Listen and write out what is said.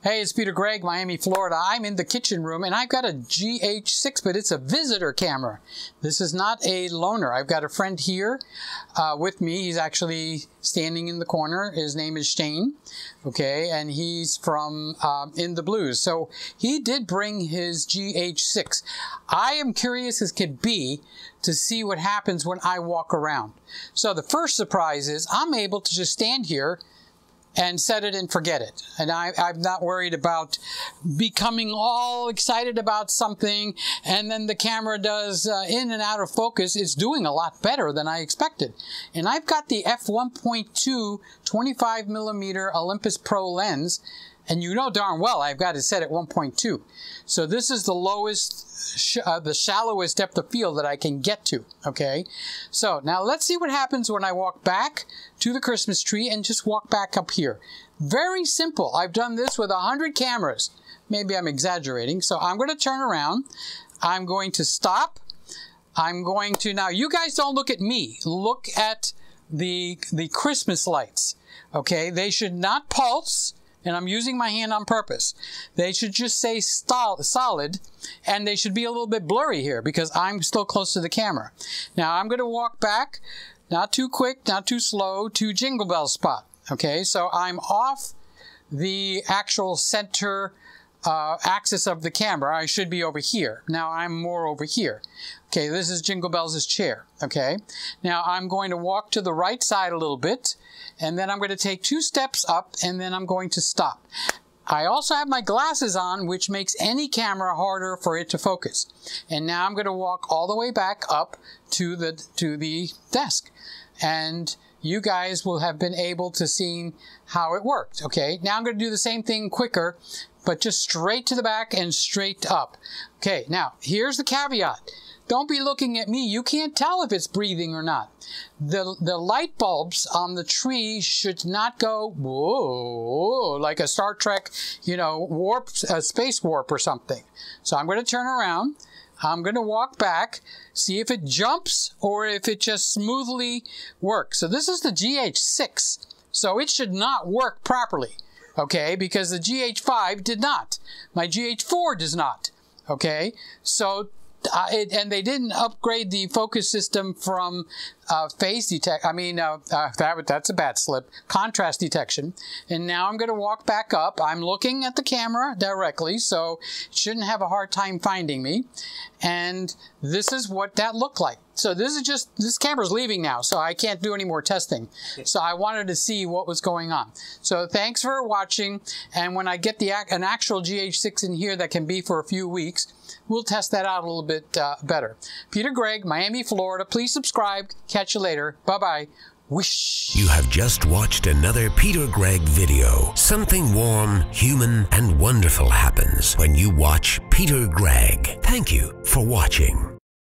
Hey, it's PeterGregg, Miami, Florida. I'm in the kitchen room, and I've got a GH6, but it's a visitor camera. This is not a loaner. I've got a friend here with me. He's actually standing in the corner. His name is Shane, okay, and he's from In the Blues. So he did bring his GH6. I am curious as could be to see what happens when I walk around. So the first surprise is I'm able to just stand here and set it and forget it. And I'm not worried about becoming all excited about something and then the camera does in and out of focus. It's doing a lot better than I expected. And I've got the f1.2 25mm Olympus Pro lens, and you know darn well I've got it set at 1.2. So this is the lowest, the shallowest depth of field that I can get to, okay? So now let's see what happens when I walk back to the Christmas tree and just walk back up here. Very simple. I've done this with 100 cameras. Maybe I'm exaggerating. So I'm going to turn around. I'm going to stop. I'm going to, now you guys don't look at me. Look at the Christmas lights, okay? They should not pulse. And I'm using my hand on purpose. They should just stay solid, and they should be a little bit blurry here because I'm still close to the camera. Now I'm going to walk back, not too quick, not too slow, to Jingle Bell spot. Okay, so I'm off the actual center axis of the camera. I should be over here. Now I'm more over here. Okay, this is Jingle Bell's chair. Okay, now I'm going to walk to the right side a little bit, and then I'm going to take 2 steps up, and then I'm going to stop. I also have my glasses on, which makes any camera harder for it to focus. And now I'm going to walk all the way back up to the desk. And you guys will have been able to see how it worked. Okay, now I'm going to do the same thing quicker, but just straight to the back and straight up. Okay, now here's the caveat. Don't be looking at me. You can't tell if it's breathing or not. The light bulbs on the tree should not go, whoa, like a Star Trek, you know, warp, space warp or something. So I'm going to turn around. I'm going to walk back, see if it jumps or if it just smoothly works. So this is the GH6. So it should not work properly, okay, because the GH5 did not. My GH4 does not, okay? So and they didn't upgrade the focus system from phase detection. I mean, that's a bad slip. Contrast detection. And now I'm going to walk back up. I'm looking at the camera directly, so it shouldn't have a hard time finding me. And this is what that looked like. So this is just, this camera's leaving now, so I can't do any more testing. So I wanted to see what was going on. So thanks for watching. And when I get an actual GH6 in here that can be for a few weeks, we'll test that out a little bit better. PeterGregg, Miami, Florida. Please subscribe. Catch you later. Bye-bye. Whoosh. You have just watched another PeterGregg video. Something warm, human, and wonderful happens when you watch PeterGregg. Thank you for watching.